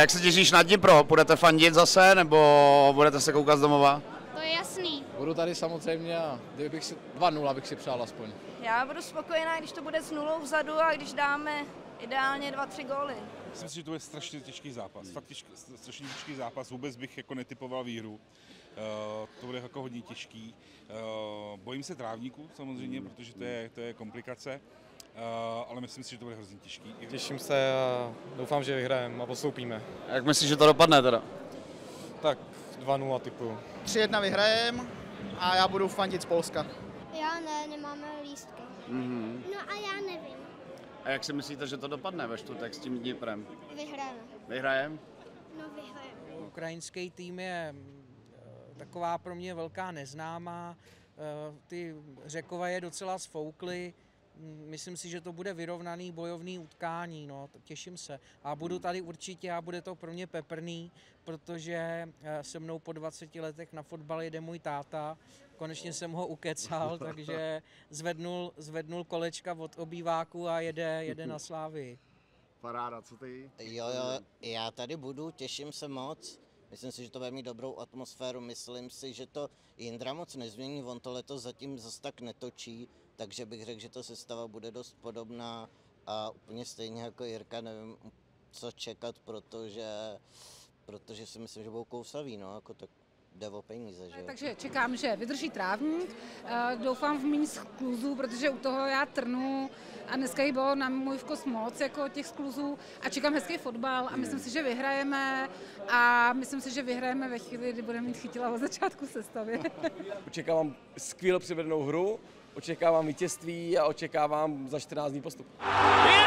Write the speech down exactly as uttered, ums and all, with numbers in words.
jak se těšíš na Dnipro? Budete fandit zase, nebo budete se koukat z domova? To je jasný. Budu tady samozřejmě a kdybych si dva nula bych si přál aspoň. Já budu spokojená, když to bude s nulou vzadu a když dáme ideálně dva, tři góly. Myslím si, že to bude strašně těžký zápas. Fakt těžký, strašně těžký zápas. Vůbec bych jako netypoval výhru. Uh, to bude jako hodně těžký. Uh, bojím se trávníků samozřejmě, protože to je, to je komplikace. Uh, ale myslím si, že to bude hrozně těžký. Těším se a doufám, že vyhrajeme a postoupíme. A jak myslíš, že to dopadne teda? Tak dva nula typu. tři jedna vyhrajem a já budu fandit z Polska. Já ne, nemáme lístky. Mm-hmm. No a já nevím. A jak si myslíte, že to dopadne ve čtvrtek s tím Dniprem? Vyhrajeme. Vyhrajem? No vyhrajeme. Ukrajinský tým je taková pro mě velká neznámá. Ty Řekové je docela sfoukly. Myslím si, že to bude vyrovnaný bojovný utkání, no, těším se. A budu tady určitě a bude to pro mě peprný, protože se mnou po dvaceti letech na fotbal jede můj táta. Konečně jsem ho ukecal, takže zvednul, zvednul kolečka od obýváku a jede, jede na Slávii. Paráda, co ty? Jo, jo, já tady budu, těším se moc. Myslím si, že to bude mít dobrou atmosféru. Myslím si, že to Jindra moc nezmění, on to letos zatím zase tak netočí, takže bych řekl, že ta sestava bude dost podobná a úplně stejně jako Jirka nevím, co čekat, protože, protože si myslím, že budou kousaví, no, jako tak jde o peníze, že jo. Takže čekám, že vydrží trávník, doufám v méně skluzů, protože u toho já trnu a dneska jich bylo na můj vkus moc, jako těch skluzů a čekám hezký fotbal a myslím si, že vyhrajeme a myslím si, že vyhrajeme ve chvíli, kdy budeme mít Chytila od začátku sestavy. Očekávám skvěle přivedenou hru, očekávám vítězství a očekávám za čtrnáct dní postup.